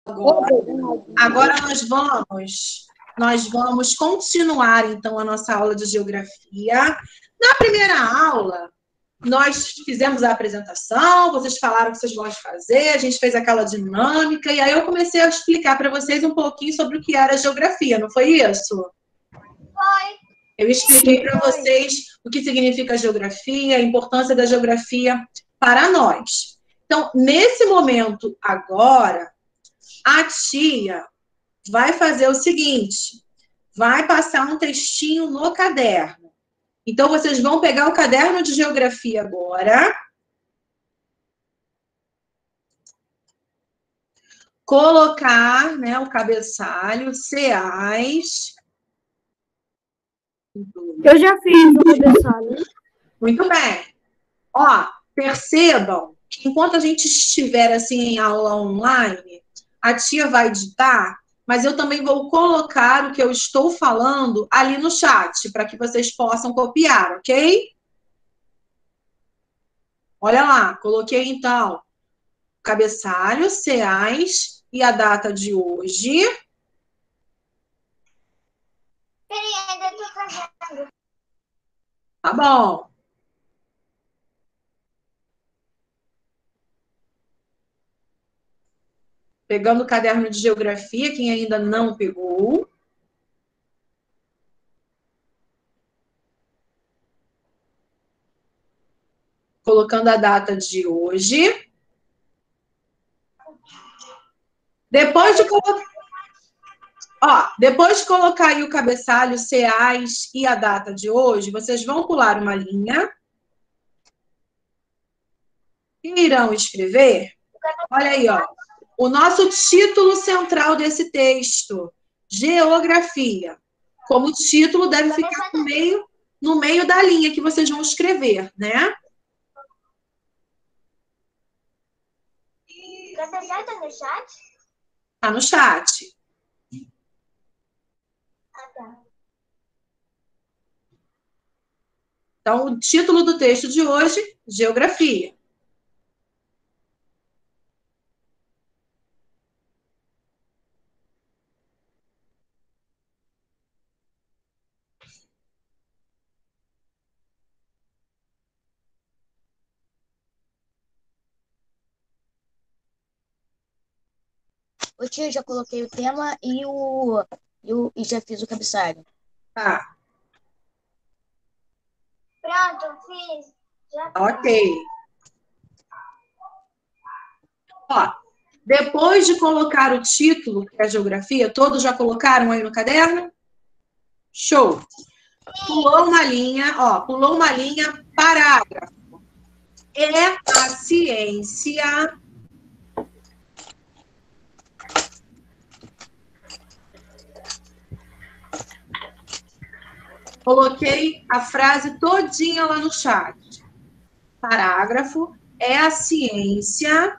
Agora nós vamos continuar, então, a nossa aula de geografia. Na primeira aula, nós fizemos a apresentação, vocês falaram o que vocês vão fazer, a gente fez aquela dinâmica, e aí eu comecei a explicar para vocês um pouquinho sobre o que era geografia, não foi isso? Foi. Eu expliquei para vocês o que significa geografia, a importância da geografia para nós. Então, nesse momento agora, a tia vai fazer o seguinte, vai passar um textinho no caderno. Então, vocês vão pegar o caderno de geografia agora, colocar, né, o cabeçalho, CEAS. Eu já fiz o cabeçalho. Muito bem. Ó, percebam que enquanto a gente estiver assim em aula online, a tia vai ditar, mas eu também vou colocar o que eu estou falando ali no chat, para que vocês possam copiar, ok? Olha lá, coloquei então cabeçalho, CEAS e a data de hoje. Peraí, ainda tô fazendo. Tá bom. Pegando o caderno de geografia, quem ainda não pegou. Colocando a data de hoje. Depois de colocar aí o cabeçalho, CEAS e a data de hoje, vocês vão pular uma linha e irão escrever. Olha aí, ó. O nosso título central desse texto, Geografia. Como título deve ficar no meio da linha que vocês vão escrever, né? Cabeçalho tá no chat? Tá no chat. Ah, tá. Então, o título do texto de hoje, Geografia. Ô tia, já coloquei o tema e já fiz o cabeçalho. Tá, Pronto, fiz. Já fiz. ok. Ó, depois de colocar o título, que é a geografia, todos já colocaram aí no caderno? Show! Pulou uma linha, ó, pulou uma linha, parágrafo. É a ciência coloquei a frase todinha lá no chat. Parágrafo, é a ciência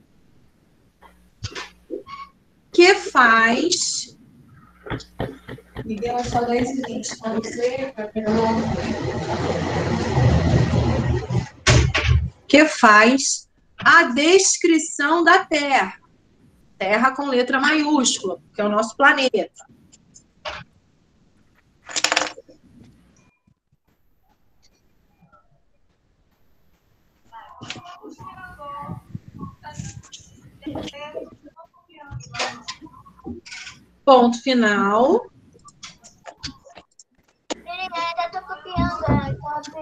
que faz... Me deu só 10 e 20 para você, que faz a descrição da Terra. Terra com letra maiúscula, que é o nosso planeta. Ponto final. Peraí, ainda tô copiando.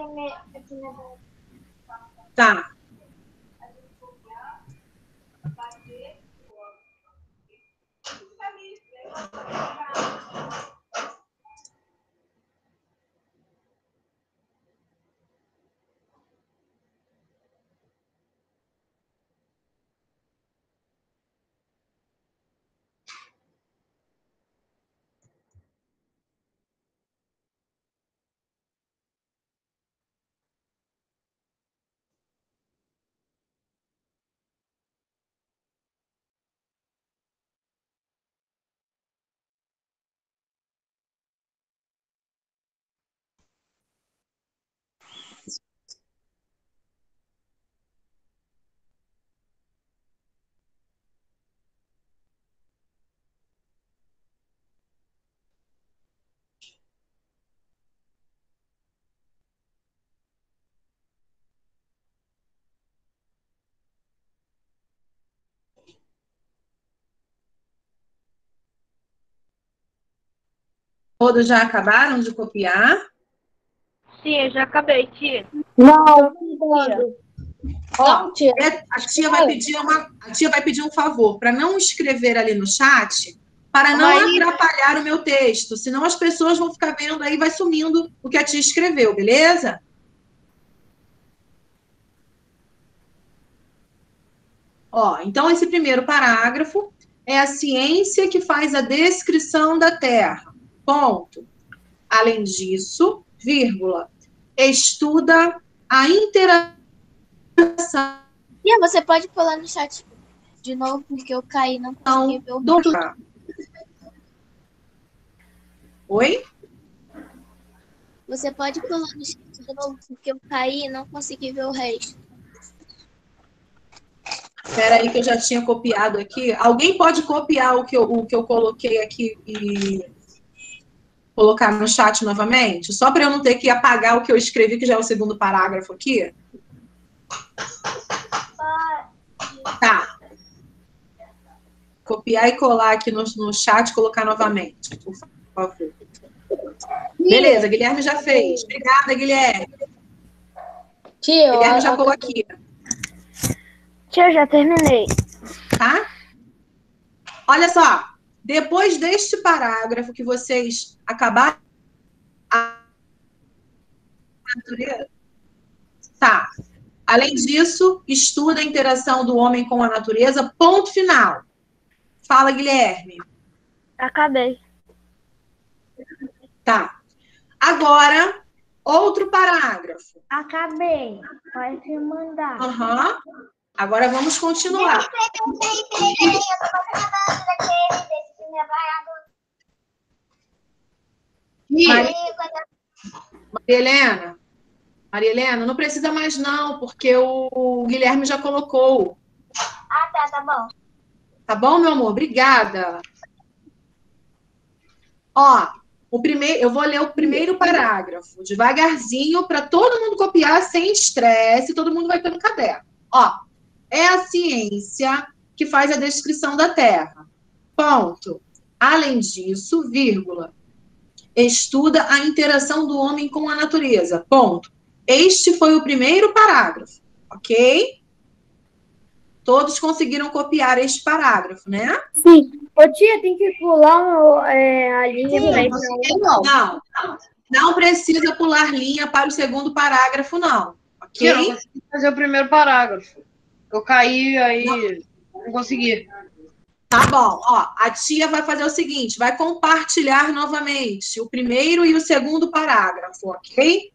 Tá. Todos já acabaram de copiar? Sim, eu já acabei, tia. Não, tia. Ó, tia. a tia vai pedir um favor, para não escrever ali no chat, para não atrapalhar o meu texto, senão as pessoas vão ficar vendo aí, vai sumindo o que a tia escreveu, beleza? Ó, então esse primeiro parágrafo é a ciência que faz a descrição da Terra. Ponto. Além disso, vírgula, estuda a interação. Tia, você pode pular no chat de novo, porque eu caí, não consegui ver o do... Oi? Você pode pular no chat de novo, porque eu caí e não consegui ver o resto. Espera aí que eu já tinha copiado aqui. Alguém pode copiar o que eu coloquei aqui e colocar no chat novamente? Só para eu não ter que apagar o que eu escrevi, que já é o segundo parágrafo aqui. Tá. Copiar e colar aqui no chat e colocar novamente, por favor. Beleza, Guilherme já fez. Obrigada, Guilherme. Tia, Guilherme já colocou aqui. Tia, eu já terminei. Tá? Olha só, depois deste parágrafo que vocês acabaram a natureza, tá. Além disso, estuda a interação do homem com a natureza, ponto final. Fala, Guilherme. Acabei. Tá. Agora, outro parágrafo. Acabei. Pode me mandar. Aham. Agora vamos continuar. Maria Helena, não precisa mais não, porque o Guilherme já colocou. Ah, tá bom. Tá bom, meu amor? Obrigada. Ó, eu vou ler o primeiro parágrafo, devagarzinho, para todo mundo copiar sem estresse, todo mundo vai ter no caderno. Ó, é a ciência que faz a descrição da Terra. Ponto. Além disso, vírgula, estuda a interação do homem com a natureza. Ponto. Este foi o primeiro parágrafo, ok? Todos conseguiram copiar este parágrafo, né? Sim. Ô, tia, tem que pular a linha para ir Não precisa pular linha para o segundo parágrafo, não. Ok? Eu não consegui fazer o primeiro parágrafo. Eu caí, aí não consegui. Tá bom. Ó, a tia vai fazer o seguinte, vai compartilhar novamente o primeiro e o segundo parágrafo, ok?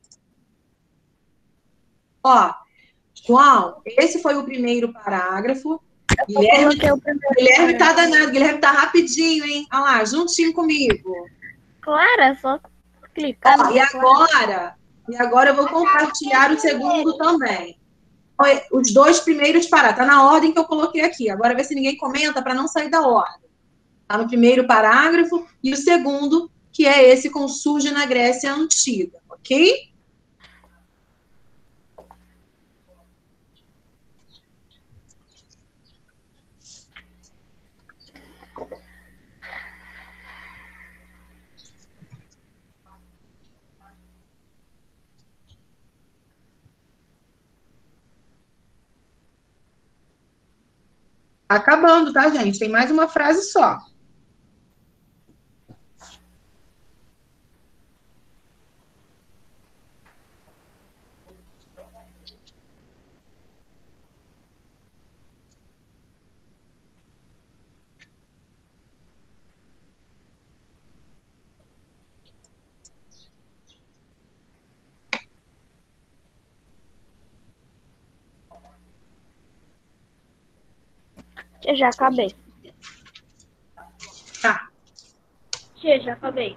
Ó, João, esse foi o primeiro parágrafo. Guilherme tá danado, Guilherme tá rapidinho, hein? Olha lá, juntinho comigo. Claro, é só clicar. Ó, e agora eu vou compartilhar o segundo também. Os dois primeiros parágrafos. Tá na ordem que eu coloquei aqui. Agora vê se ninguém comenta para não sair da ordem. Tá no primeiro parágrafo e o segundo, que é esse com surge na Grécia Antiga, ok? Acabando, tá, gente? Tem mais uma frase só. Tia, já acabei. Tá. Tia, já acabei.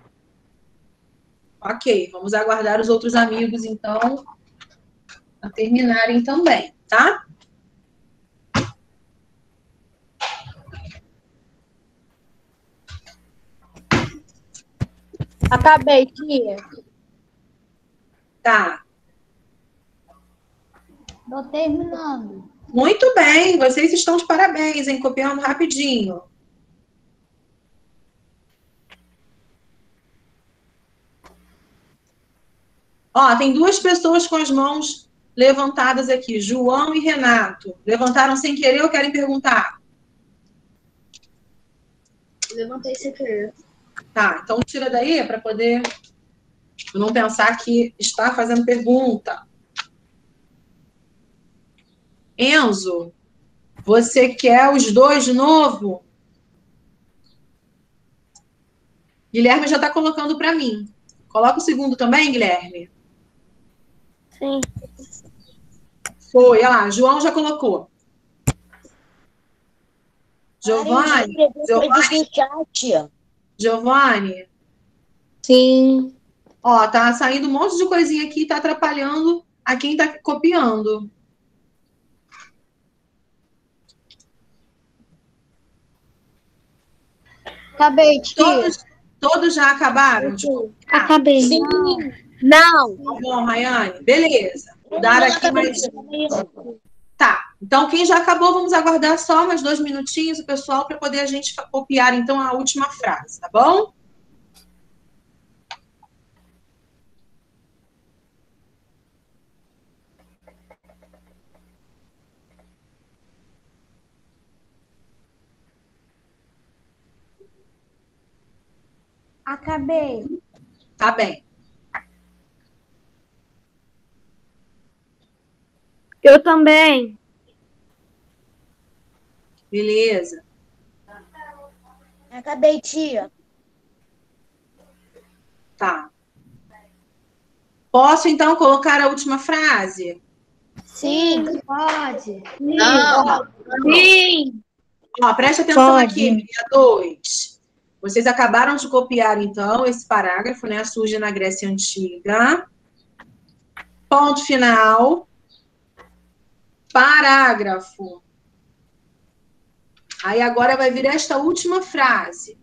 Ok, vamos aguardar os outros amigos, então, a terminarem também, tá? Acabei, tia. Tá. Tô terminando. Muito bem, vocês estão de parabéns, hein? Copiando rapidinho. Ó, tem duas pessoas com as mãos levantadas aqui, João e Renato. Levantaram sem querer ou querem perguntar? Levantei sem querer. Tá, então tira daí para poder não pensar que está fazendo pergunta. Enzo, você quer os dois de novo? Guilherme já está colocando para mim. Coloca o segundo também, Guilherme? Sim. Foi, olha lá, João já colocou. Parem de Giovanni, escrever coisas no chat. Giovanni, Sim. ó, tá saindo um monte de coisinha aqui, tá atrapalhando a quem tá copiando. Acabei, tia. Todos já acabaram? Acabei. Sim. Não. Tá bom, Rayane? Beleza. Eu Dar não aqui acabei mais. de escrever. Tá. Então, quem já acabou, vamos aguardar só mais 2 minutinhos, o pessoal, para poder a gente copiar, então, a última frase, tá bom? Acabei. Tá bem. Eu também. Beleza. Acabei, tia. Tá. Posso, então, colocar a última frase? Sim. Pode. Não. Sim. Ó, preste atenção Pode. aqui, linha 2. Vocês acabaram de copiar, então, esse parágrafo, né? Surge na Grécia Antiga. Ponto final. Parágrafo. Aí agora vai vir esta última frase.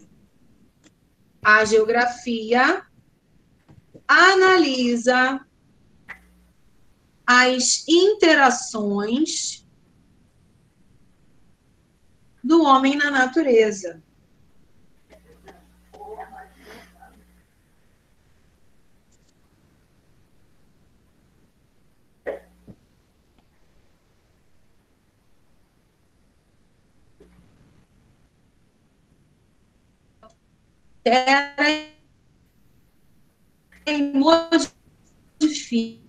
A geografia analisa as interações do homem na natureza. Terra modifica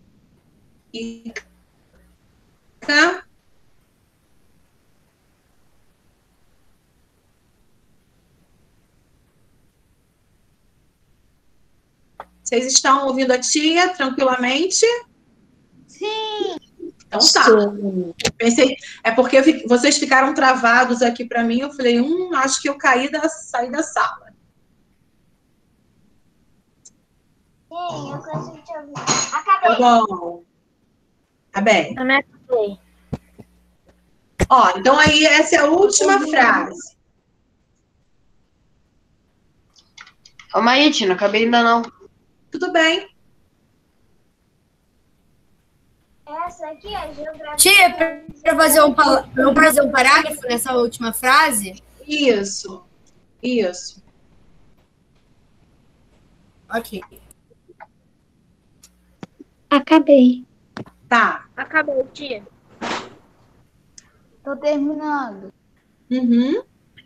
Vocês estão ouvindo a tia tranquilamente? Sim. Então tá. Pensei, é porque vocês ficaram travados aqui para mim. Eu falei, acho que eu saí da sala. Sim, eu consigo te ouvir. Tá Acabei. bom. Tá bem. Também acabei. Ó, então aí essa é a última frase. Calma aí, tia, não acabei ainda não. Tudo bem. Essa aqui é geografia. Tia, para fazer um parágrafo nessa última frase? Isso. Isso. Ok. Acabei. Tá. Acabei, tia. Tô terminando. Uhum.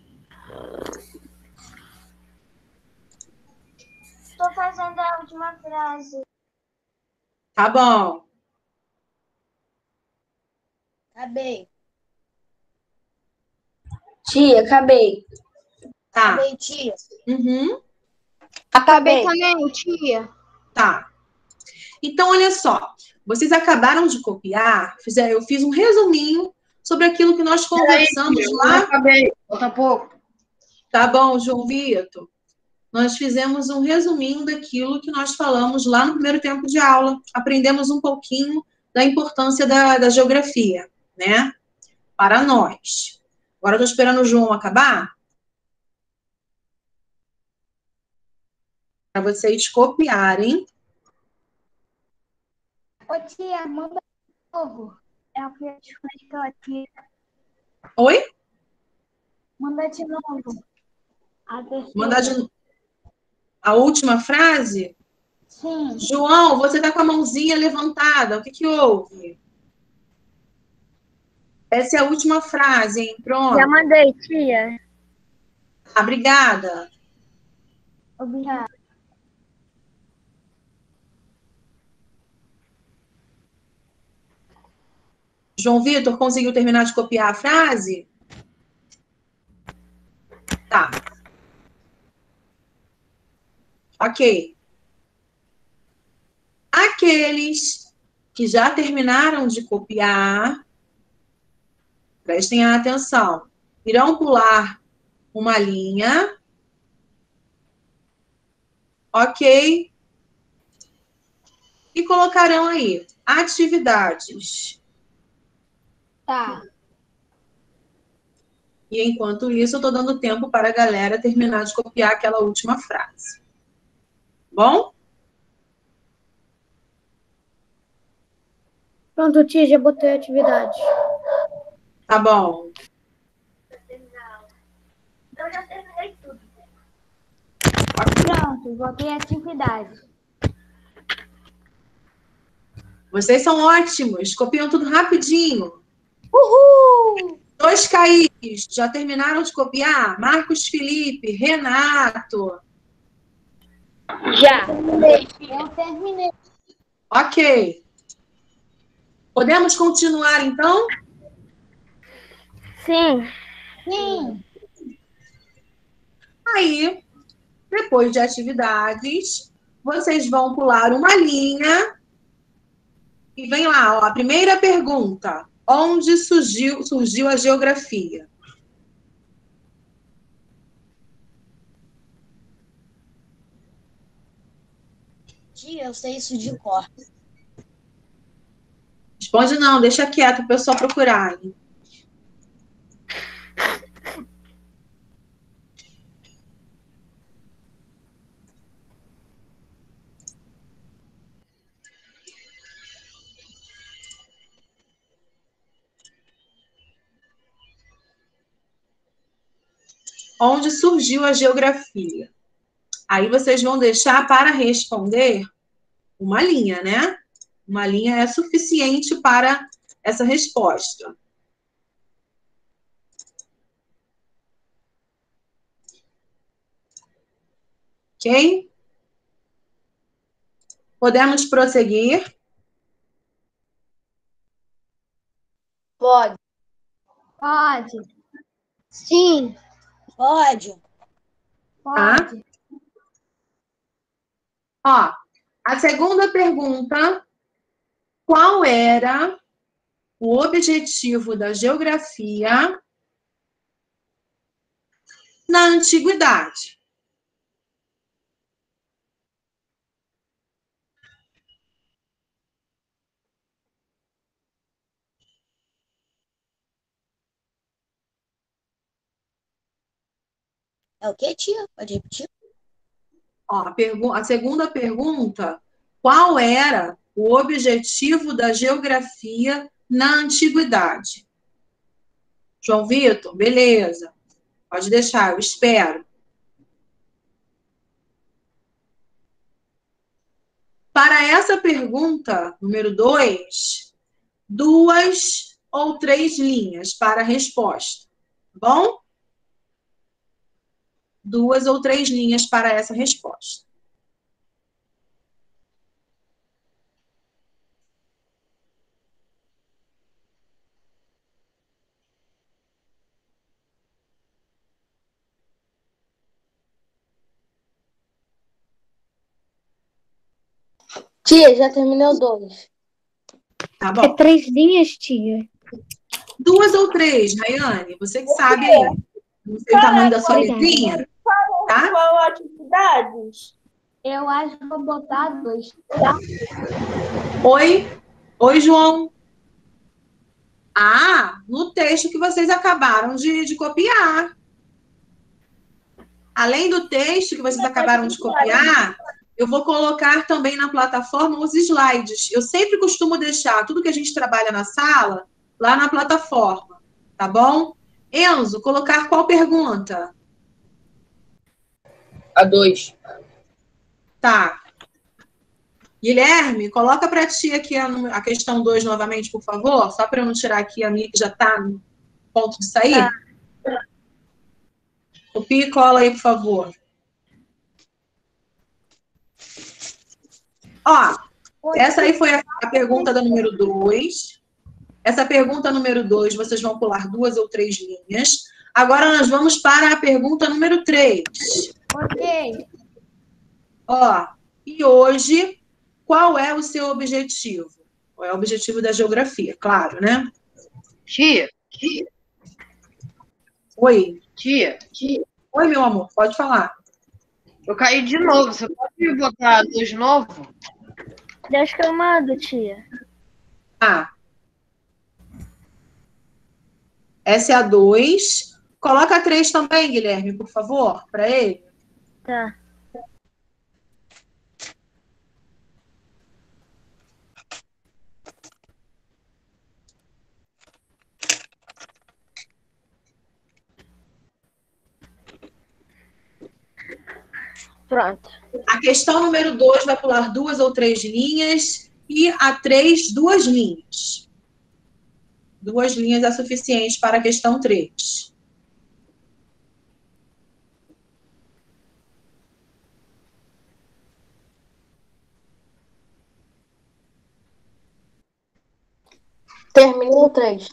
Tô fazendo a última frase. Tá bom. Acabei. Tia, acabei. Tá. Acabei, tia. Uhum. Acabei. também, tia. Tá. Então, olha só. Vocês acabaram de copiar. Eu fiz um resuminho sobre aquilo que nós conversamos Eu não lá. acabei. Falta pouco. Tá bom, João Vitor? Nós fizemos um resuminho daquilo que nós falamos lá no primeiro tempo de aula. Aprendemos um pouquinho da importância da geografia, né? Para nós. Agora eu estou esperando o João acabar. Para vocês copiarem. Ô, tia, manda de novo. É o que eu te conectou aqui. Oi? Manda de novo. A terceira. Mandar a última frase? Sim. João, você está com a mãozinha levantada. O que houve? Essa é a última frase, hein? Pronto. Já mandei, tia. Obrigada. Obrigada. João Vitor, conseguiu terminar de copiar a frase? Tá. Ok. Aqueles que já terminaram de copiar, prestem atenção, irão pular uma linha, ok? E colocarão aí atividades. Tá. E enquanto isso, eu estou dando tempo para a galera terminar de copiar aquela última frase. Bom? Pronto, tia, já botei a atividade. Tá bom. Eu já terminei tudo. Pronto, botei a atividade. Vocês são ótimos. Copiam tudo rapidinho. Uhul! 2 Caís, já terminaram de copiar? Marcos Felipe, Renato. Já. Eu terminei. Ok. Podemos continuar, então? Sim. Sim. Aí, depois de atividades, vocês vão pular uma linha e vem lá, ó, a primeira pergunta. Onde surgiu a geografia? Tia, eu sei isso de cor. Responde não, deixa quieto o pessoal procurar. Onde surgiu a geografia? Aí vocês vão deixar para responder uma linha, né? Uma linha é suficiente para essa resposta. Ok? Podemos prosseguir? Pode. Pode. Sim. Pode. Pode. Ó, a segunda pergunta: qual era o objetivo da geografia na antiguidade? É o quê, tia? Pode repetir? Ó, a segunda pergunta: qual era o objetivo da geografia na antiguidade? João Vitor, beleza. Pode deixar, eu espero. Para essa pergunta, número 2, 2 ou 3 linhas para a resposta. Tá bom? 2 ou 3 linhas para essa resposta. Tia, já terminou 2. Tá É bom. 3 linhas, tia. 2 ou 3, Rayane, você que sabe aí. Não sei o tamanho da sua letrinha, tá? Qual atividades? Eu acho que vou botar 2, tá? Oi? Oi, João. Ah, no texto que vocês acabaram de copiar. Além do texto que vocês acabaram de copiar, eu vou colocar também na plataforma os slides. Eu sempre costumo deixar tudo que a gente trabalha na sala lá na plataforma, tá bom? Enzo, colocar qual pergunta? A 2. Tá. Guilherme, coloca para ti aqui a questão 2 novamente, por favor, só para eu não tirar aqui a minha que já está no ponto de sair. Copia e cola aí, por favor. Ó, essa aí foi a pergunta da número 2. Essa pergunta número 2, vocês vão pular 2 ou 3 linhas. Agora nós vamos para a pergunta número 3. Ok. Ó, e hoje, qual é o seu objetivo? Qual é o objetivo da geografia? Claro, né? Tia, Oi. tia, Oi, meu amor, pode falar. eu caí de novo. Você pode botar 2 de novo? Deus que eu mando, tia. Ah. Essa é a 2. Coloca a 3 também, Guilherme, por favor, para ele. Tá. Pronto. A questão número 2 vai pular 2 ou 3 linhas e a 3, 2 linhas. 2 linhas é suficiente para a questão 3. Termina o 3.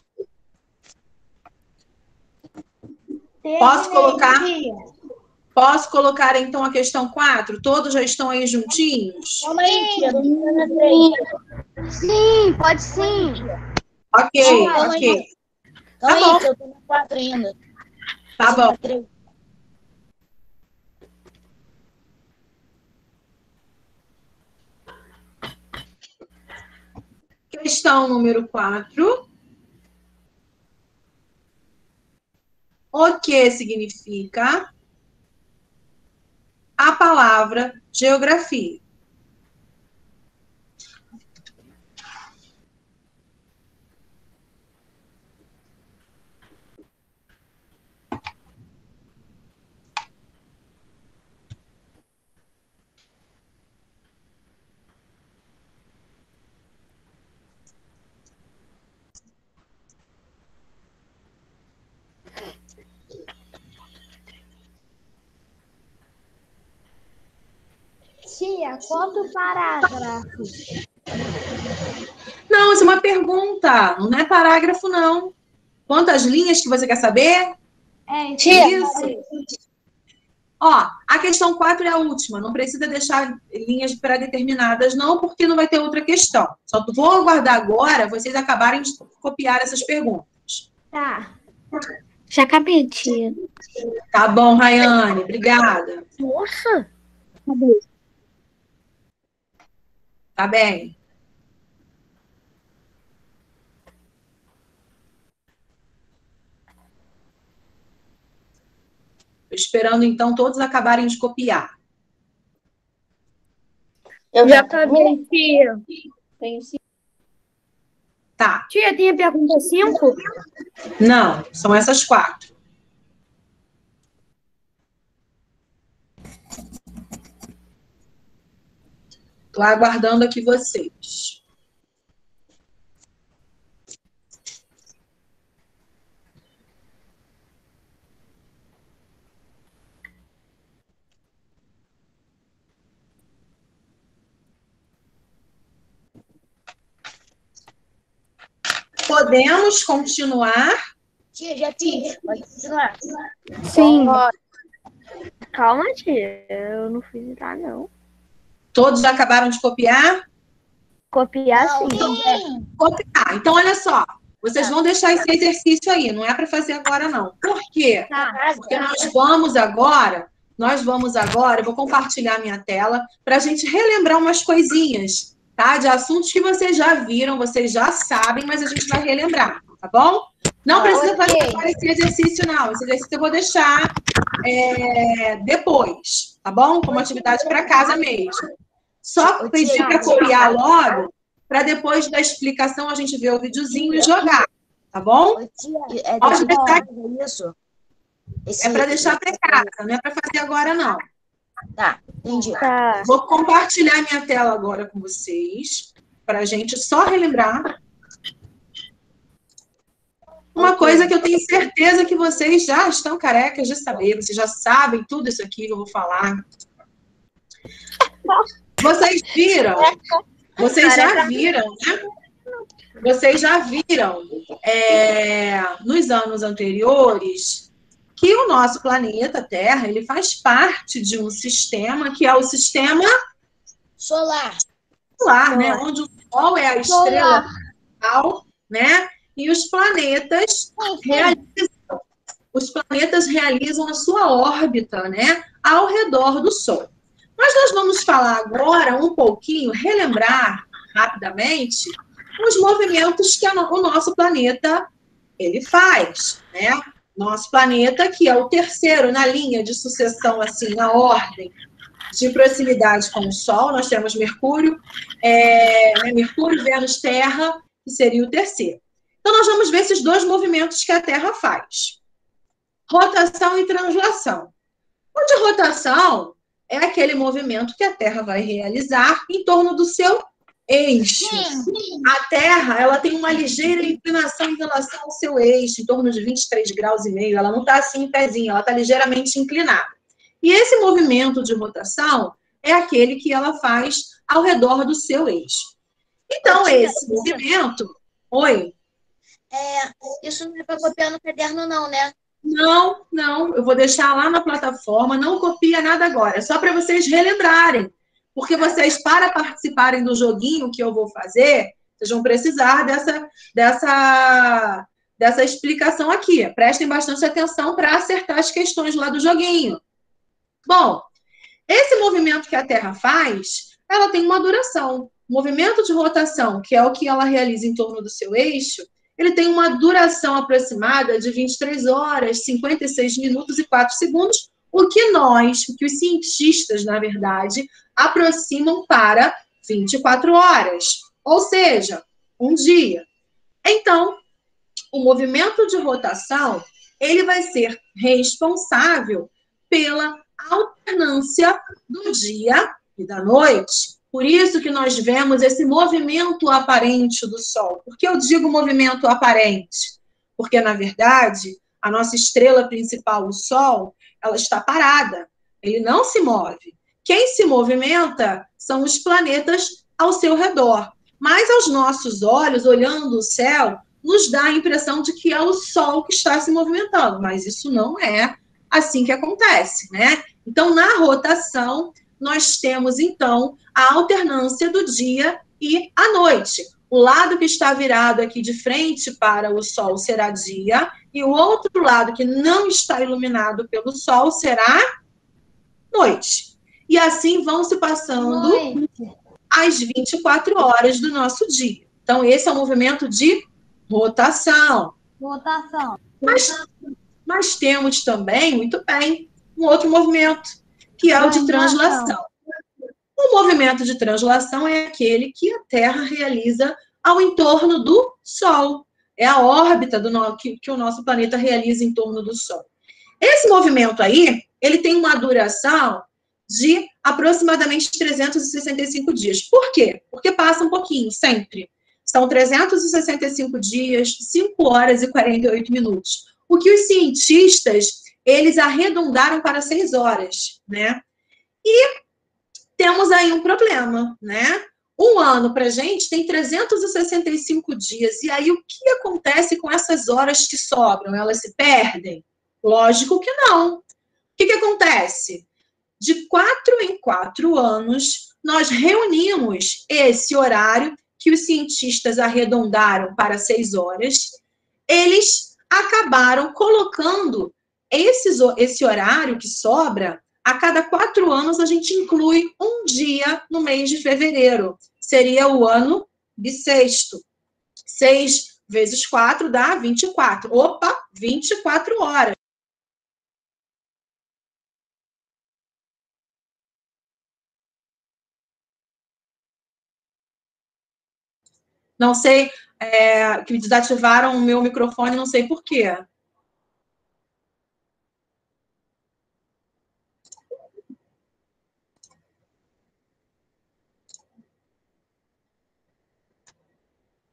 Posso colocar, então, a questão 4? Todos já estão aí juntinhos? Calma aí, tia. Sim, pode sim. Ok, Calma ok. aí. Calma aí, que eu tô no 4 ainda. Tá bom. Questão número 4. O que significa a palavra geografia? Tia, quanto parágrafo? Não, isso é uma pergunta, não é parágrafo, não. Quantas linhas que você quer saber? Isso. Ó, a questão 4 é a última, não precisa deixar linhas pré-determinadas, não, porque não vai ter outra questão. Só vou aguardar agora vocês acabarem de copiar essas perguntas. Tá. Já acabei, tia. Tá bom, Rayane, obrigada. Nossa. Tá bem. Tô esperando, então, todos acabarem de copiar. Eu Já acabei, tia. Tenho 5. Tá. Tia, tem a pergunta 5? Não, são essas 4. Tô aguardando aqui vocês. Podemos continuar? Tia, já fiz. Pode continuar. Sim. Calma, tia. Eu não fiz nada, não. Todos já acabaram de copiar? Copiar, sim. Copiar. Então, olha só. Vocês vão deixar esse exercício aí. Não é para fazer agora, não. Por quê? Porque nós vamos agora, eu vou compartilhar minha tela para a gente relembrar umas coisinhas, tá? De assuntos que vocês já viram, vocês já sabem, mas a gente vai relembrar, tá bom? Não precisa fazer agora esse exercício, não. Esse exercício eu vou deixar depois, tá bom? Como atividade para casa mesmo. Só pedir para copiar logo, para depois da explicação a gente ver o videozinho e jogar, tá bom? Pode deixar. Isso. É para deixar para casa, não é para fazer agora, não. Tá, entendi. Tá. Vou compartilhar minha tela agora com vocês, para a gente só relembrar. Uma coisa que eu tenho certeza que vocês já estão carecas de saber, vocês já sabem tudo isso aqui que eu vou falar. Vocês viram? Vocês já viram, né? Vocês já viram, nos anos anteriores, que o nosso planeta Terra, ele faz parte de um sistema que é o sistema Solar. solar, né? Onde o Sol é a estrela principal, né? E os planetas realizam a sua órbita, né? Ao redor do Sol. Mas nós vamos falar agora um pouquinho, relembrar rapidamente os movimentos que o nosso planeta ele faz, né? Nosso planeta, que é o terceiro na linha de sucessão, assim, na ordem de proximidade com o Sol, nós temos Mercúrio, Mercúrio, Vênus, Terra, que seria o terceiro. Então, nós vamos ver esses dois movimentos que a Terra faz. Rotação e translação. O de rotação é aquele movimento que a Terra vai realizar em torno do seu eixo. A Terra, ela tem uma ligeira inclinação em relação ao seu eixo, em torno de 23 graus e meio. Ela não está assim em pezinho, ela está ligeiramente inclinada. E esse movimento de rotação é aquele que ela faz ao redor do seu eixo. Então, esse movimento... Oi? Isso não é para copiar no caderno, não, né? Não. Eu vou deixar lá na plataforma. Não copia nada agora. É só para vocês relembrarem. Porque vocês, para participarem do joguinho que eu vou fazer, vocês vão precisar dessa explicação aqui. Prestem bastante atenção para acertar as questões lá do joguinho. Bom, esse movimento que a Terra faz, ela tem uma duração. O movimento de rotação, que é o que ela realiza em torno do seu eixo, ele tem uma duração aproximada de 23 horas, 56 minutos e 4 segundos, o que os cientistas, na verdade, aproximam para 24 horas, ou seja, um dia. Então, o movimento de rotação, ele vai ser responsável pela alternância do dia e da noite. Por isso que nós vemos esse movimento aparente do Sol. Por que eu digo movimento aparente? Porque, na verdade, a nossa estrela principal, o Sol, ela está parada. Ele não se move. Quem se movimenta são os planetas ao seu redor. Mas aos nossos olhos, olhando o céu, nos dá a impressão de que é o Sol que está se movimentando. Mas isso não é assim que acontece, né? Então, na rotação, nós temos, então, a alternância do dia e a noite. O lado que está virado aqui de frente para o Sol será dia, e o outro lado que não está iluminado pelo Sol será noite. E assim vão se passando as 24 horas do nosso dia. Então, esse é o movimento de rotação. Mas temos também, muito bem, um outro movimento, que é o de translação. O movimento de translação é aquele que a Terra realiza ao entorno do Sol. É a órbita que o nosso planeta realiza em torno do Sol. Esse movimento aí, ele tem uma duração de aproximadamente 365 dias. Por quê? Porque passa um pouquinho, sempre. São 365 dias, 5 horas e 48 minutos. O que os cientistas, eles arredondaram para 6 horas, né? E temos aí um problema, né? Um ano para a gente tem 365 dias. E aí, o que acontece com essas horas que sobram? Elas se perdem? Lógico que não. O que acontece? De 4 em 4 anos, nós reunimos esse horário que os cientistas arredondaram para 6 horas. Eles acabaram colocando esse horário que sobra. A cada 4 anos, a gente inclui um dia no mês de fevereiro. Seria o ano bissexto. 6 vezes 4 dá 24. Opa, 24 horas. Não sei, que desativaram o meu microfone, não sei por quê.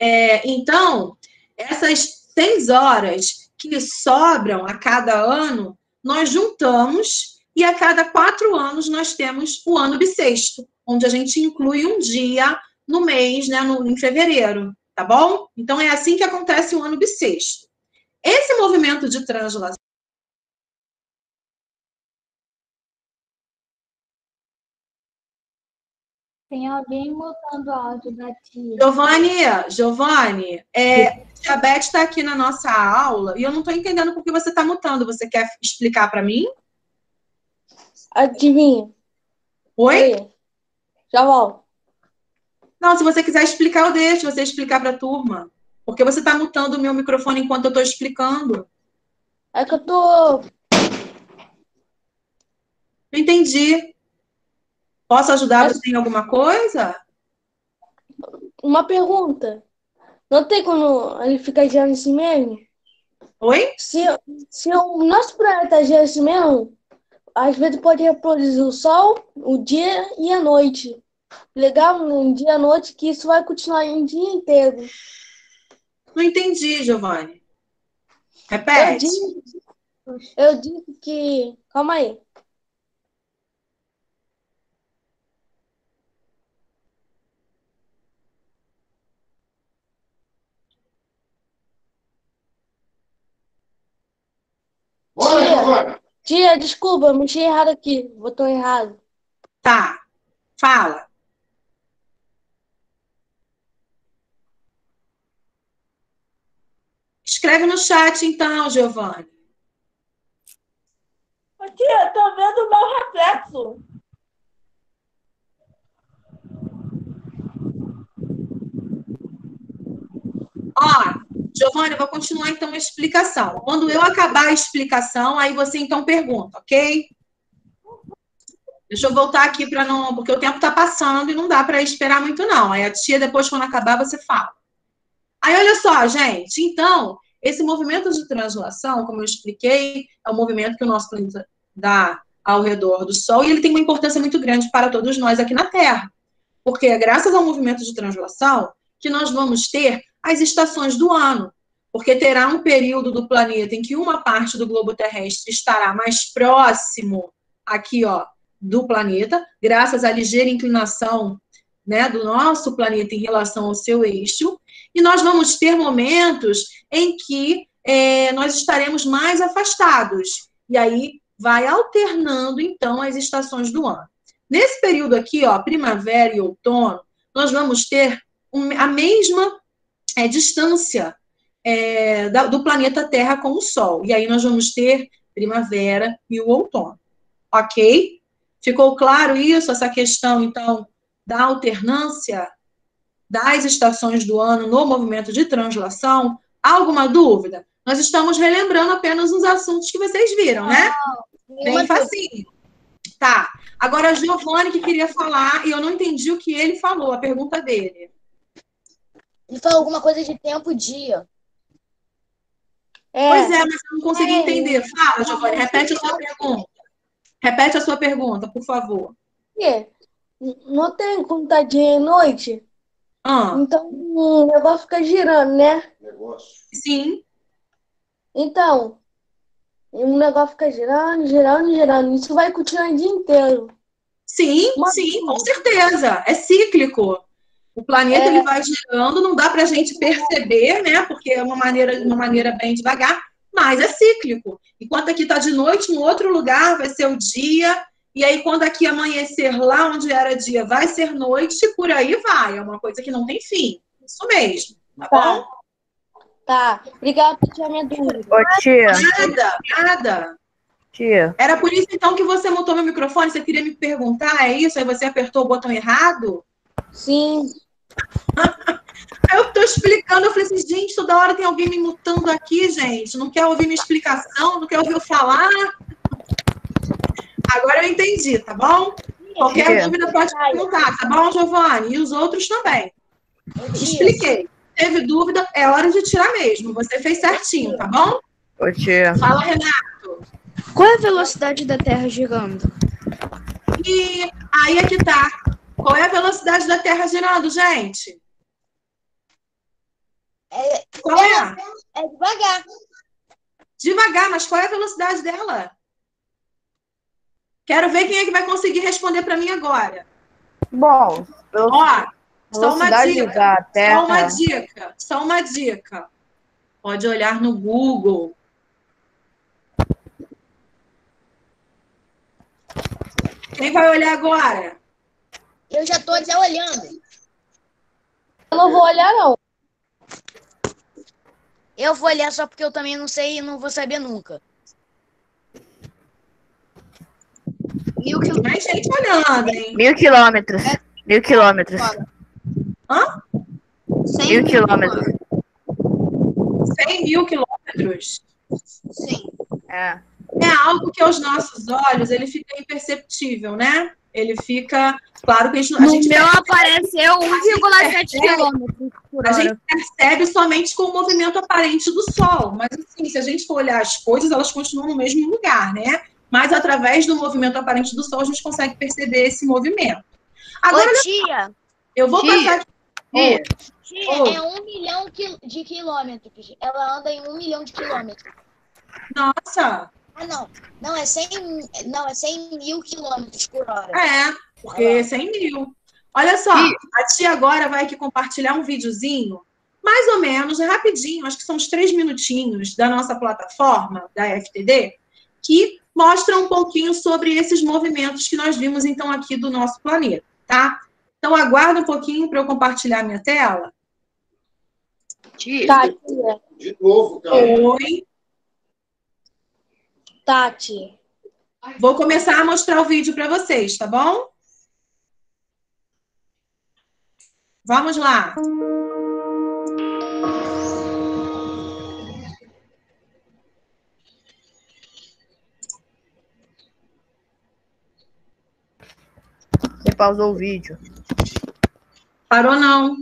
Então, essas 6 horas que sobram a cada ano, nós juntamos e a cada 4 anos nós temos o ano bissexto, onde a gente inclui um dia no mês, né, em fevereiro, tá bom? Então, é assim que acontece o ano bissexto. Esse movimento de translação. Tem alguém mutando o áudio da tia. Giovanni, a Beth está aqui na nossa aula e eu não estou entendendo por que você está mutando. Você quer explicar para mim? Adivinha. Oi? Oi. Já volto. Não, se você quiser explicar, eu deixo você explicar para a turma. Porque você está mutando o meu microfone enquanto eu estou explicando. É que eu tô... Não entendi. Posso ajudar você em alguma coisa? Uma pergunta. Não tem como ele ficar girando assim mesmo? Oi? Se o nosso planeta gira assim mesmo, às vezes pode reproduzir o Sol, o dia e a noite. Legal, um dia e a noite, que isso vai continuar em dia inteiro. Não entendi, Giovanni. Repete. Eu disse que... Calma aí. Tia, desculpa, eu mexi errado aqui. Botou errado. Tá. Fala. Escreve no chat, então, Giovanni. Tia, eu tô vendo o meu reflexo. Ó, Giovanni, eu vou continuar, então, a explicação. Quando eu acabar a explicação, aí você, então, pergunta, ok? Deixa eu voltar aqui para não... Porque o tempo está passando e não dá para esperar muito, não. Aí a tia, depois, quando acabar, você fala. Aí, olha só, gente. Então, esse movimento de translação, como eu expliquei, é um movimento que o nosso planeta dá ao redor do Sol e ele tem uma importância muito grande para todos nós aqui na Terra. Porque é graças ao movimento de translação que nós vamos ter as estações do ano. Porque terá um período do planeta em que uma parte do globo terrestre estará mais próximo aqui, ó, do planeta, graças à ligeira inclinação, né, do nosso planeta em relação ao seu eixo, e nós vamos ter momentos em que nós estaremos mais afastados, e aí vai alternando, então, as estações do ano. Nesse período aqui, ó, primavera e outono, nós vamos ter a mesma distância do planeta Terra com o Sol, e aí nós vamos ter primavera e o outono, ok? Ficou claro isso, essa questão, então, da alternância das estações do ano no movimento de translação? Há alguma dúvida? Nós estamos relembrando apenas os assuntos que vocês viram, né? Bem facinho. Tá. Agora, a Giovanni que queria falar, e eu não entendi o que ele falou, a pergunta dele. Ele falou alguma coisa de tempo, dia. Pois é, mas eu não consegui entender. Fala, Giovanni, repete a sua pergunta. Repete a sua pergunta, por favor. Não tem como estar dia e noite? Ah, Então o negócio fica girando, né? sim. Então, o negócio fica girando, girando, girando. Isso vai continuar o dia inteiro. Sim, sim, com certeza. É cíclico. O planeta ele vai girando, não dá para a gente perceber, né? Porque é uma maneira bem devagar, mas é cíclico. Enquanto aqui está de noite, no outro lugar vai ser o dia, e aí quando aqui amanhecer lá onde era dia vai ser noite, e por aí vai. É uma coisa que não tem fim. Isso mesmo, tá bom? Tá, obrigada por tirar minha dúvida. Ô, tia. Nada. Tia. Era por isso, então, que você mutou meu microfone? Você queria me perguntar, é isso? Aí você apertou o botão errado? Sim. Aí eu tô explicando, eu falei assim, gente, toda hora tem alguém me mutando aqui, gente. Não quer ouvir minha explicação, não quer ouvir eu falar. Agora eu entendi, tá bom? Qualquer dúvida pode perguntar, tá bom, Giovanni? E os outros também. Expliquei. Teve dúvida, é hora de tirar mesmo. Você fez certinho, tá bom? Ô, tia. Fala, Renato. Qual é a velocidade da Terra girando? E aí é que tá. Qual é a velocidade da Terra girando, gente? Qual é? É devagar. Devagar, mas qual é a velocidade dela? Quero ver quem é que vai conseguir responder para mim agora. Bom, Ó, só uma velocidade dica. da Terra. Só uma dica. Pode olhar no Google. Quem vai olhar agora? Eu já tô até olhando. Eu não vou olhar, não. Eu vou olhar só porque eu também não sei e não vou saber nunca. Mais gente olhando, hein? 1.000 quilômetros. 1.000 quilômetros. Hã? 1.000 quilômetros. 100 mil quilômetros? Sim. É. É algo que aos nossos olhos ele fica imperceptível, né? Ele fica... Claro que a gente No meu apareceu 1,7 quilômetros por A hora. gente percebe somente com o movimento aparente do Sol. Mas, assim, se a gente for olhar as coisas, elas continuam no mesmo lugar, né? Mas, através do movimento aparente do Sol, a gente consegue perceber esse movimento. Agora, Ô, tia, eu vou passar... Tia, é 1 milhão de quilômetros. Ela anda em 1 milhão de quilômetros. Nossa! Ah, não. Não, é 100 mil quilômetros por hora. É, porque 100 mil. Olha só, a tia agora vai aqui compartilhar um videozinho, mais ou menos, rapidinho, acho que são uns 3 minutinhos da nossa plataforma, da FTD, que mostra um pouquinho sobre esses movimentos que nós vimos, então, aqui do nosso planeta, tá? Então, aguarda um pouquinho para eu compartilhar minha tela. Tati. De novo, cara. Oi. Tati. Vou começar a mostrar o vídeo para vocês, tá bom? Vamos lá. você pausou o vídeo. Parou não.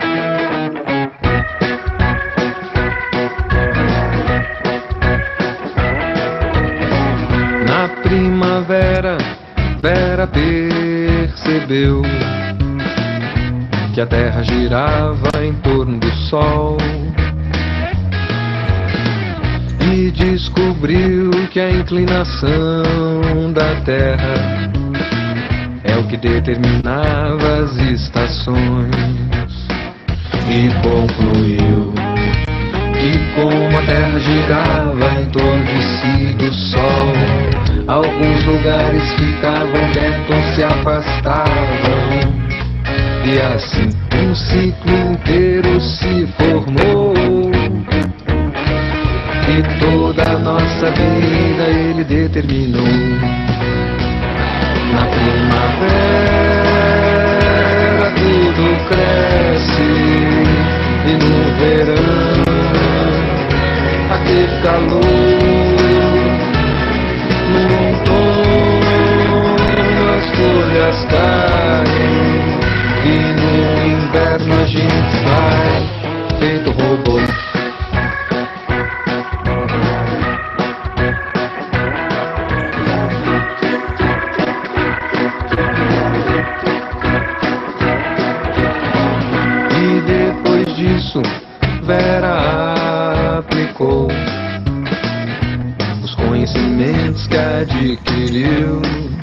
Na primavera, Vera percebeu que a Terra girava em torno do Sol e descobriu que a inclinação da Terra é o que determinava as estações e concluiu que como a Terra girava em torno de si do Sol, alguns lugares ficavam perto ou se afastavam, e assim um ciclo inteiro se formou, e toda a nossa vida ele determinou. Na primavera tudo cresce, e no verão aquele calor, no outono as folhas caem, e no inverno a gente vai feito robô. E depois disso Vera aplicou os conhecimentos que adquiriu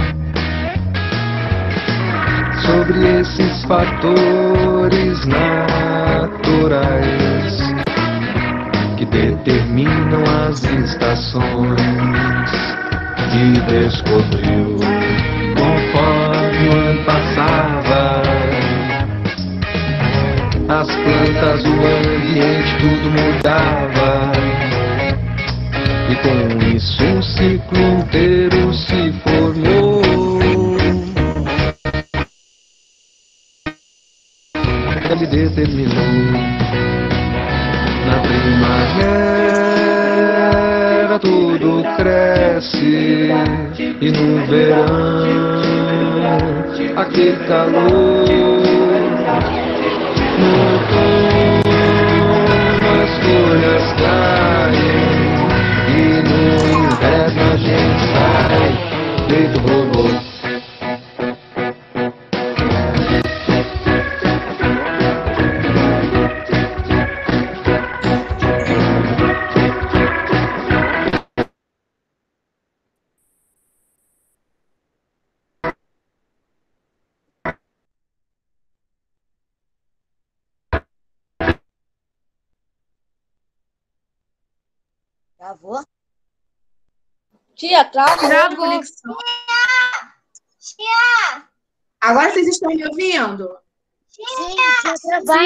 sobre esses fatores naturais que determinam as estações, e descobriu, conforme o ano passava, as plantas, o ambiente, tudo mudava, e com isso um ciclo inteiro se formou. Ele determinou. Na primavera tudo cresce, e no verão aquele calor, no outono as folhas caem, e no inverno a gente sai feito robô. Travou? Tia, trava. Conexão. Agora vocês estão me ouvindo? Sim, tinha travado.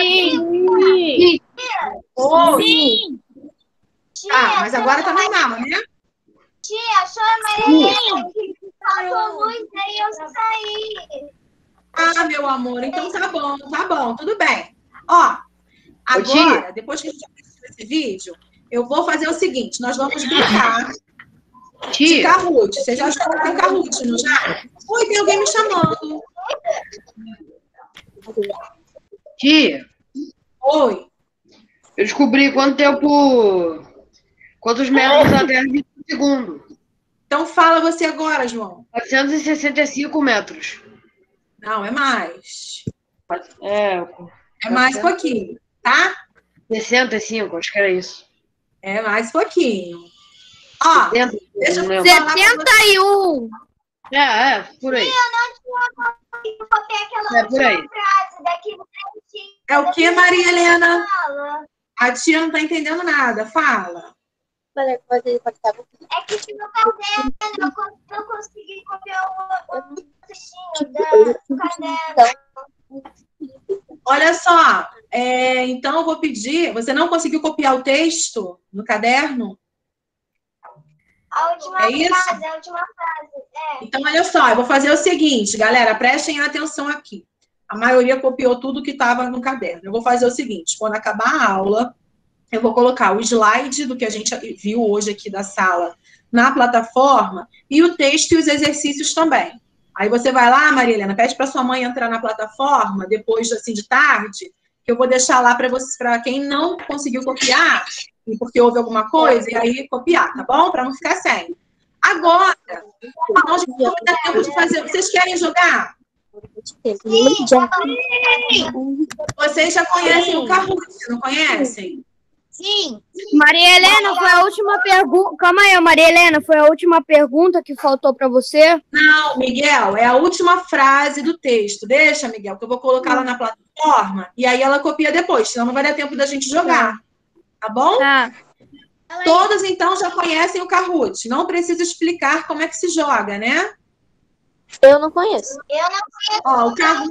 Sim. Ah, mas agora tá normal, né? Tia, só a Maria falou muito, aí eu saí. Ah, meu amor, então tá bom, tudo bem. Ó, agora, depois que a gente assistir esse vídeo, eu vou fazer o seguinte, nós vamos brincar de Kahoot. Vocês já jogaram Kahoot, não já? Oi, tem alguém me chamando. Tia, Oi. eu descobri quantos metros a Terra em um segundo. Então fala você agora, João. 465 metros. Não, é mais. É mais pouquinho, tá? 65, acho que era isso. É mais pouquinho. Ó, 70, deixa eu não falar pra você. 71. Por aí. Eu não tinha copiar aquela É por aí. última frase daqui do cantinho. É o que, Maria Helena? Fala. A tia não tá entendendo nada. Fala. É que no caderno eu não consegui copiar o textinho do caderno. Olha só, então eu vou pedir. Você não conseguiu copiar o texto no caderno? A última É isso? frase, a última frase. Então, olha só, eu vou fazer o seguinte, galera, prestem atenção aqui. A maioria copiou tudo que estava no caderno. Eu vou fazer o seguinte, quando acabar a aula, eu vou colocar o slide do que a gente viu hoje aqui da sala na plataforma e o texto e os exercícios também. Aí você vai lá, Maria Helena, pede para sua mãe entrar na plataforma depois, assim, de tarde, que eu vou deixar lá para quem não conseguiu copiar, e porque houve alguma coisa, e aí copiar, tá bom? Para não ficar sem. Agora, nós vamos dar tempo de fazer. Vocês querem jogar? Vocês já conhecem o Kahoot, não conhecem? Sim. Maria Helena, foi a última pergunta. Calma aí, Maria Helena, foi a última pergunta que faltou para você? Não, Miguel, é a última frase do texto. Deixa, Miguel, que eu vou colocar lá na plataforma e aí ela copia depois, senão não vai dar tempo da gente jogar. Tá bom? Tá. Todos, então, já conhecem o Kahoot. Não preciso explicar como é que se joga, né? Eu não conheço. Ó, o Kahoot...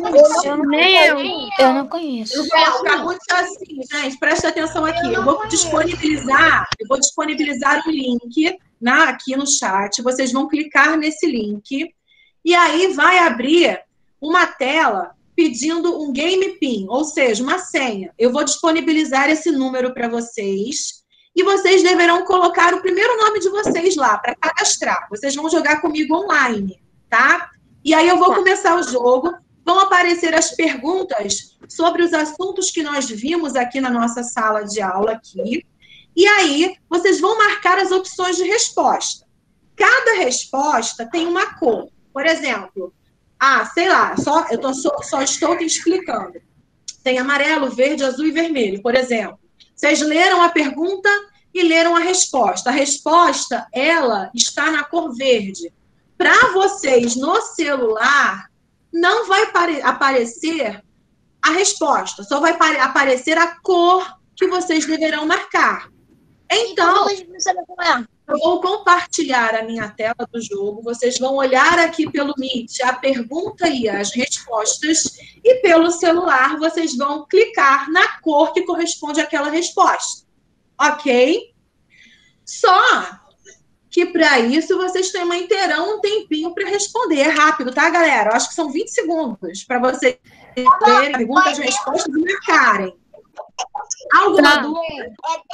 Eu não conheço. O Kahoot é assim, gente, presta atenção aqui. Eu vou disponibilizar um link aqui no chat. Vocês vão clicar nesse link e aí vai abrir uma tela pedindo um game pin, ou seja, uma senha. Eu vou disponibilizar esse número para vocês e vocês deverão colocar o primeiro nome de vocês lá para cadastrar. Vocês vão jogar comigo online, tá? E aí eu vou começar o jogo. Vão aparecer as perguntas sobre os assuntos que nós vimos aqui na nossa sala de aula aqui. E aí, vocês vão marcar as opções de resposta. Cada resposta tem uma cor. Por exemplo, sei lá, só estou te explicando. Tem amarelo, verde, azul e vermelho, por exemplo. Vocês leram a pergunta e leram a resposta. A resposta, ela está na cor verde. Para vocês, no celular, não vai aparecer a resposta, só vai aparecer a cor que vocês deverão marcar. Então, eu vou compartilhar a minha tela do jogo, vocês vão olhar aqui pelo Meet a pergunta e as respostas, e pelo celular vocês vão clicar na cor que corresponde àquela resposta. Ok? Só que para isso vocês também terão um tempinho para responder. É rápido, tá, galera? Eu acho que são 20 segundos para vocês lerem perguntas, respostas e marcarem. Alguma dúvida?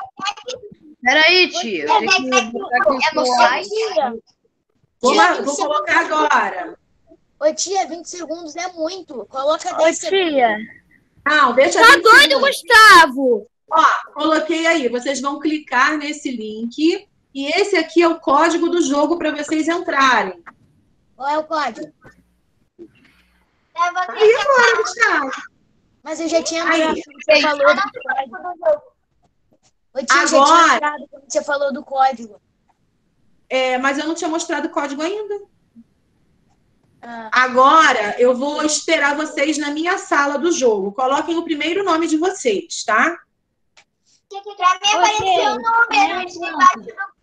Peraí, tia. Eu tenho que botar aqui o celular. Vou colocar agora. Ô, tia, 20 segundos é muito. Coloca 10 segundos. Não, deixa Tá doido, Gustavo? Ó, coloquei aí. Vocês vão clicar nesse link. E esse aqui é o código do jogo para vocês entrarem. Qual é o código? Aí agora, Gustavo. Mas eu já tinha entrado quando você falou do código. Ô, tia, agora, já tinha entrado quando você falou do código. Mas eu não tinha mostrado o código ainda. Agora, eu vou esperar vocês na minha sala do jogo. Coloquem o primeiro nome de vocês, tá? Pra mim apareceu o número debaixo do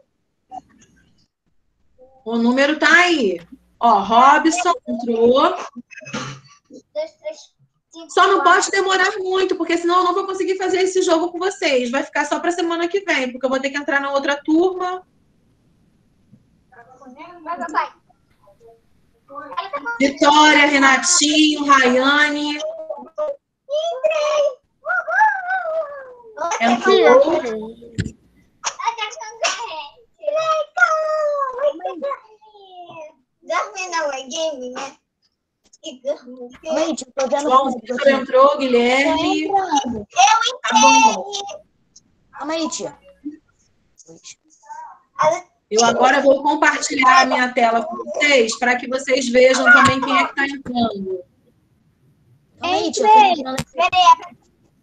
O número tá aí. Ó, Robson entrou. 2, 3, 5. Só não pode demorar muito, porque senão eu não vou conseguir fazer esse jogo com vocês. Vai ficar só pra semana que vem, porque eu vou ter que entrar na outra turma. Vitória, Renatinho, Rayane. Entrou. Gente, eu tô vendo João Vitor entrou, Guilherme. Tá bom. Calma aí, tia. Eu agora vou compartilhar a minha tela com vocês, para que vocês vejam também quem é que está entrando. Calma aí, tia. Eu tô entrando aqui.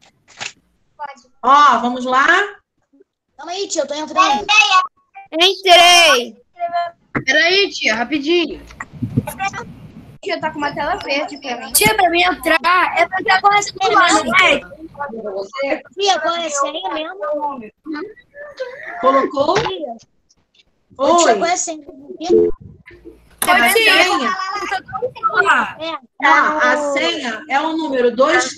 Ó, vamos lá? Calma aí, tia. Eu tô entrando. Entrei. Peraí, tia, rapidinho. Tia, tá com uma tela verde pra mim. Tia, pra mim entrar, é pra ter correção, né? Tia, qual é a senha mesmo? Colocou? Tia, Oi. qual é a senha? A senha? É. Ó, a senha é o número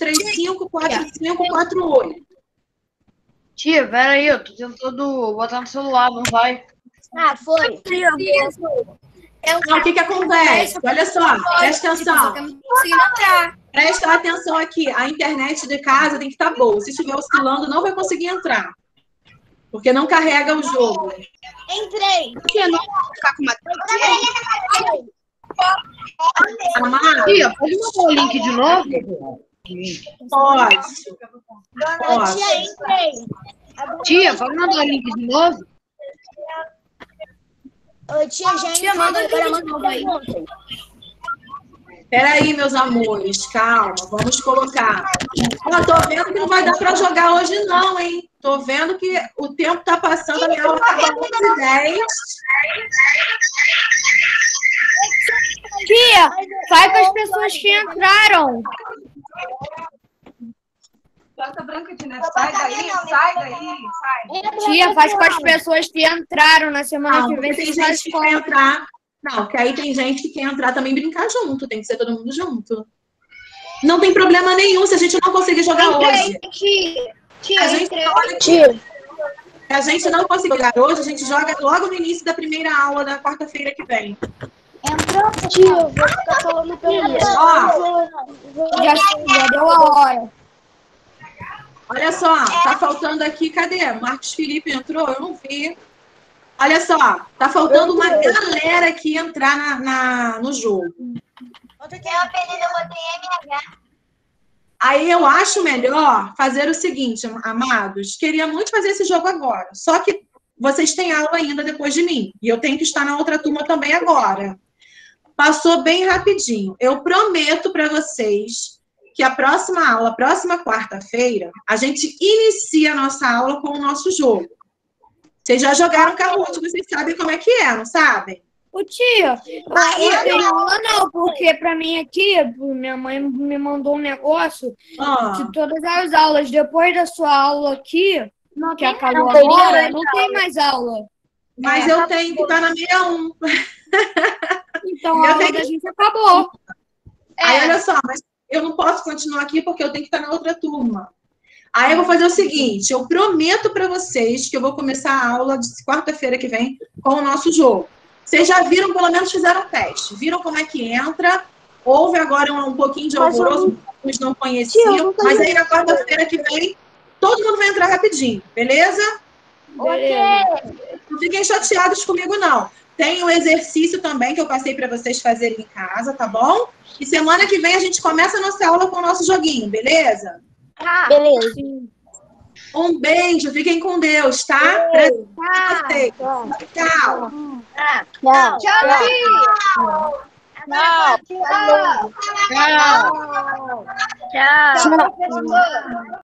2354548. Tia, peraí, eu tô tentando botar no celular, não vai. Ah, foi. Não, o que acontece? Olha só, presta atenção. Presta atenção aqui. A internet de casa tem que estar boa. Se estiver oscilando, não vai conseguir entrar. Porque não carrega o jogo. Entrei. Tia, não vou ficar com uma Amar? Tia, pode mandar o link de novo? Pode. Tia, entrei. Tia, pode mandar o link de novo? Ô, tia, já entrei. manda Agora de manda novo aí. pergunta. Peraí, meus amores, calma, vamos colocar. Ó, tô vendo que não vai dar para jogar hoje não, hein? Tô vendo que o tempo tá passando, a minha aula acaba às 11h10. Tia, vai com as pessoas que entraram. Sai daí, sai daí. Tia, faz com as pessoas que entraram na semana Não, que vem. porque tem Vocês fazem gente que com- quer entrar. Não, porque aí tem gente que quer entrar também e brincar junto. Tem que ser todo mundo junto. Não tem problema nenhum se a gente não conseguir jogar hoje. Tia, A gente, olha, se a gente não conseguir jogar hoje, a gente joga logo no início da primeira aula da quarta-feira que vem. Tia, eu vou ficar falando pelo Ó, Já deu a hora. olha só, tá faltando aqui, cadê? Marcos Felipe entrou? Eu não vi. Olha só, tá faltando uma galera aqui entrar no jogo. Meu apelido eu botei MH. Aí eu acho melhor fazer o seguinte, amados. Queria muito fazer esse jogo agora. Só que vocês têm aula ainda depois de mim. E eu tenho que estar na outra turma também agora. Passou bem rapidinho. Eu prometo para vocês que a próxima aula, próxima quarta-feira, a gente inicia a nossa aula com o nosso jogo. Vocês já jogaram Kahoot, vocês sabem como é que é, não sabem? Ô, tia, eu não tenho aula não, porque pra mim aqui, minha mãe me mandou um negócio de todas as aulas. Depois da sua aula aqui, que acabou agora, não tem mais aula. Mas eu tenho que estar na 61. Então a aula da gente acabou. Aí, olha só, mas eu não posso continuar aqui porque eu tenho que estar na outra turma. Aí eu vou fazer o seguinte, eu prometo para vocês que eu vou começar a aula de quarta-feira que vem com o nosso jogo. Vocês já viram, pelo menos fizeram o teste. Viram como é que entra. Houve agora um pouquinho de alvoroço, alguns não conheciam. Mas aí na quarta-feira que vem, todo mundo vai entrar rapidinho, beleza? Beleza. Não fiquem chateados comigo, não. Tem o exercício também que eu passei para vocês fazerem em casa, tá bom? E semana que vem a gente começa a nossa aula com o nosso joguinho, beleza? Beleza. Um beijo, fiquem com Deus, tá? Tchau. Tchau. Tchau. Tchau. Tchau.